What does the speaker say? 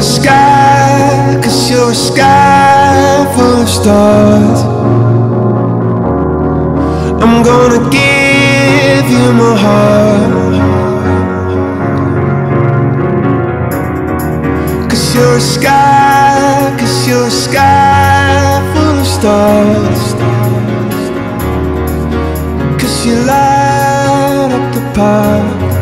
sky, 'cause you're a sky full of stars. I'm gonna give you my heart, 'cause you're a sky, 'cause you're a sky full of stars. 'Cause you light up the path